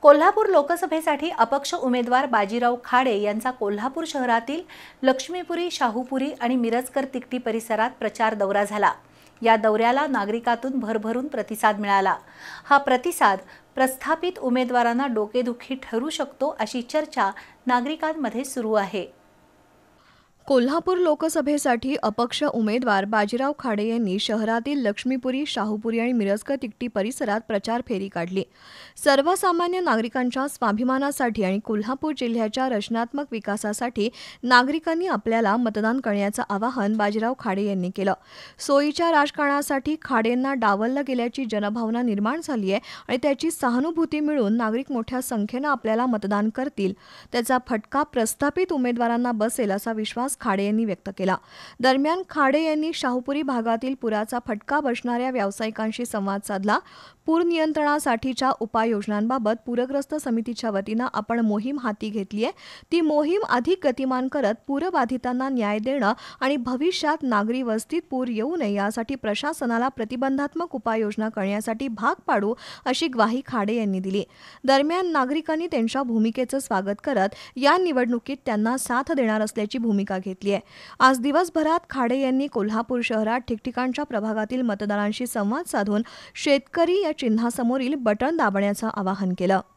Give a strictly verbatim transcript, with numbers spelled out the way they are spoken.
कोल्हापूर लोकसभेसाठी अपक्ष उमेदवार बाजीराव खाडे यांचा कोल्हापूर शहरातील लक्ष्मीपुरी, शाहूपुरी आणि मिरजकर तिकटी परिसरात प्रचार दौरा झाला। या दौऱ्याला नागरिकांतून भरभरून प्रतिसाद मिळाला। हा प्रतिसाद प्रस्थापित उमेदवारांना डोकेदुखी ठरू शकतो अशी चर्चा नागरिकांमध्ये सुरू आहे। कोल्हापूर लोकसभेसाठी अपक्ष उमेदवार बाजीराव खाडे यांनी शहरातील लक्ष्मीपुरी, शाहूपुरी आणि मिरजकर तिकटी परिसरात प्रचार फेरी काढली। सर्वसामान्य नागरिकांच्या स्वाभिमानासाठी आणि कोल्हापूर जिल्ह्याच्या रचनात्मक विकासासाठी नागरिकांनी आपल्याला मतदान करण्याचं आवाहन बाजीराव खाडे यांनी केलं। सोयीच्या राजकारणासाठी खाडेंना डावललं गेल्याची जनभावना निर्माण झाली आहे आणि त्याची सहानुभूती मिळून नागरिक मोठ्या संख्येनं आपल्याला मतदान करतील, त्याचा फटका प्रस्थापित उमेदवारांना बसेल असा विश्वास खाडे यांनी व्यक्त केला। दरम्यान खाडे यांनी शाहूपुरी भागातील पुराचा फटका बसणाऱ्या व्यावसायिकांशी संवाद साधला। पूर नियंत्रणासाठीच्या उपाययोजनांबाबत पूरग्रस्त समितीच्या वतीनं आपण मोहीम हाती घेतली आहे। ती मोहीम अधिक गतिमान करत पूरबाधितांना न्याय देणं आणि भविष्यात नागरी वस्तीत पूर येऊ नये यासाठी प्रशासनाला प्रतिबंधात्मक उपाययोजना करण्यासाठी भाग पाडू अशी ग्वाही खाडे यांनी दिली। दरम्यान नागरिकांनी त्यांच्या भूमिकेचं स्वागत करत या निवडणुकीत त्यांना साथ देणार असल्याची भूमिका घेतली आहे। आज दिवसभरात खाडे यांनी कोल्हापूर शहरात ठिकठिकाणच्या प्रभागातील मतदारांशी संवाद साधून शेतकरी या चिन्हासमोरील बटन दाबण्याचं आवाहन केलं।